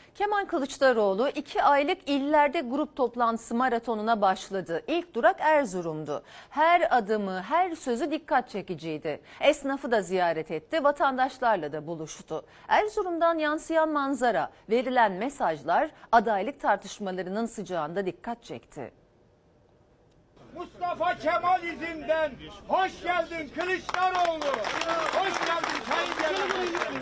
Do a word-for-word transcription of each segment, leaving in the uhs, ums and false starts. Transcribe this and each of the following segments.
Kemal Kılıçdaroğlu iki aylık illerde grup toplantısı maratonuna başladı. İlk durak Erzurum'du. Her adımı, her sözü dikkat çekiciydi. Esnafı da ziyaret etti, vatandaşlarla da buluştu. Erzurum'dan yansıyan manzara, verilen mesajlar adaylık tartışmalarının sıcağında dikkat çekti. Mustafa Kemal izinden hoş geldin Kılıçdaroğlu. Hoş geldin Sayın Genel Başkanım.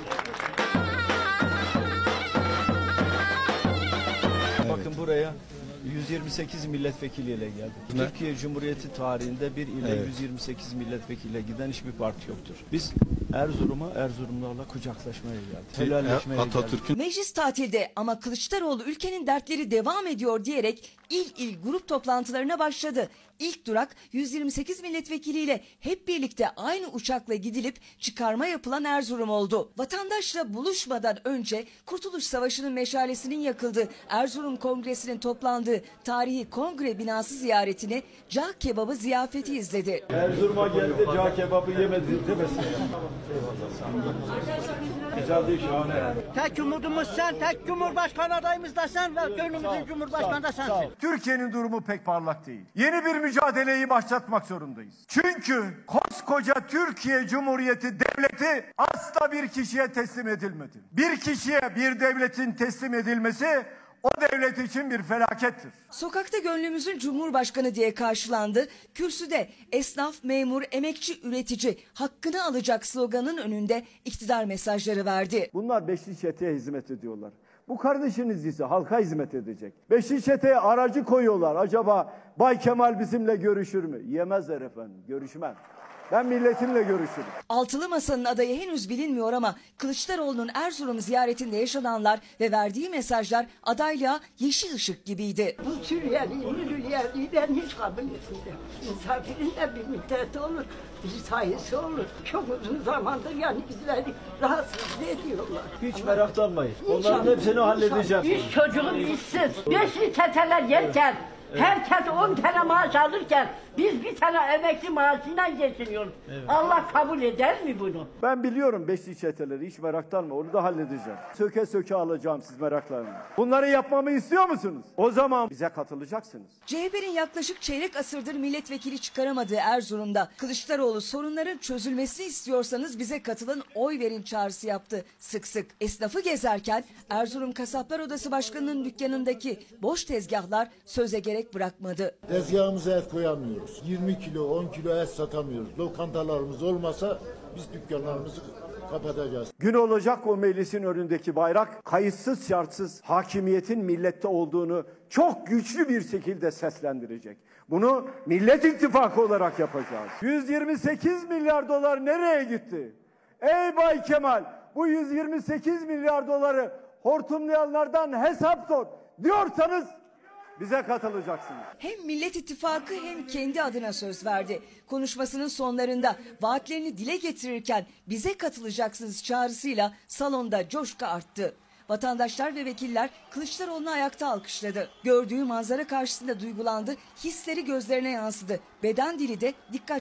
Bakın buraya yüz yirmi sekiz milletvekiliyle geldik. Ne? Türkiye Cumhuriyeti tarihinde bir ile evet. yüz yirmi sekiz milletvekiliyle giden hiçbir parti yoktur. Biz Erzurum'a, Erzurumlarla kucaklaşmaya geldik. Helalleşmeye geldik. Meclis tatilde ama Kılıçdaroğlu ülkenin dertleri devam ediyor diyerek il il grup toplantılarına başladı. İlk durak yüz yirmi sekiz milletvekiliyle hep birlikte aynı uçakla gidilip çıkarma yapılan Erzurum oldu. Vatandaşla buluşmadan önce Kurtuluş Savaşı'nın meşalesinin yakıldığı Erzurum Kongresi'nin toplandığı tarihi kongre binası ziyaretini cağ kebabı ziyafeti izledi. Erzurum'a geldi, cağ kebabı yemedi demesin. Güzel değil, şahane. Tek umudumuz sen, tek Cumhurbaşkanı adayımız da sen ve gönlümüzün Cumhurbaşkanı da sensin. Türkiye'nin durumu pek parlak değil. Yeni bir mücadeleyi başlatmak zorundayız. Çünkü koskoca Türkiye Cumhuriyeti devleti asla bir kişiye teslim edilmedi. Bir kişiye bir devletin teslim edilmesi o devlet için bir felakettir. Sokakta gönlümüzün Cumhurbaşkanı diye karşılandı. Kürsüde esnaf, memur, emekçi, üretici hakkını alacak sloganın önünde iktidar mesajları verdi. Bunlar beşli çeteye hizmet ediyorlar. Bu kardeşiniz ise halka hizmet edecek. Beşli çeteye aracı koyuyorlar. Acaba Bay Kemal bizimle görüşür mü? Yemezler efendim, görüşmez. Ben milletimle görüşürüm. Altılı Masa'nın adayı henüz bilinmiyor ama Kılıçdaroğlu'nun Erzurum ziyaretinde yaşananlar ve verdiği mesajlar adaylığa yeşil ışık gibiydi. Bu Suriyeli'yi, Suriyeli'yi ben hiç kabul etmiyorum. Misafirin de bir müddeti olur, bir sayısı olur. Çok uzun zamandır yani bizleri rahatsız ediyorlar. Hiç meraklanmayın. Onların hepsini halledeceğim. Üç çocuğum işsiz, beşli çeteler yerken, herkes on tane maaş alırken biz bir tane emekli maaşıyla geçiniyoruz. Evet. Allah kabul eder mi bunu? Ben biliyorum beşli çeteleri, hiç meraklanma, onu da halledeceğim. Söke söke alacağım, siz meraklanmayın. Bunları yapmamı istiyor musunuz? O zaman bize katılacaksınız. C H P'nin yaklaşık çeyrek asırdır milletvekili çıkaramadığı Erzurum'da Kılıçdaroğlu sorunların çözülmesini istiyorsanız bize katılın, oy verin çağrısı yaptı sık sık. Esnafı gezerken Erzurum Kasaplar Odası Başkanı'nın dükkanındaki boş tezgahlar söze gerek bırakmadı. Tezgahımıza et koyamıyoruz. yirmi kilo, on kilo et satamıyoruz. Lokantalarımız olmasa biz dükkanlarımızı kapatacağız. Gün olacak o meclisin önündeki bayrak kayıtsız şartsız hakimiyetin millette olduğunu çok güçlü bir şekilde seslendirecek. Bunu Millet İttifakı olarak yapacağız. yüz yirmi sekiz milyar dolar nereye gitti? Ey Bay Kemal, bu yüz yirmi sekiz milyar doları hortumlayanlardan hesap sor diyorsanız bize katılacaksınız. Hem Millet İttifakı hem kendi adına söz verdi. Konuşmasının sonlarında vaatlerini dile getirirken bize katılacaksınız çağrısıyla salonda coşku arttı. Vatandaşlar ve vekiller Kılıçdaroğlu'nu ayakta alkışladı. Gördüğü manzara karşısında duygulandı, hisleri gözlerine yansıdı. Beden dili de dikkat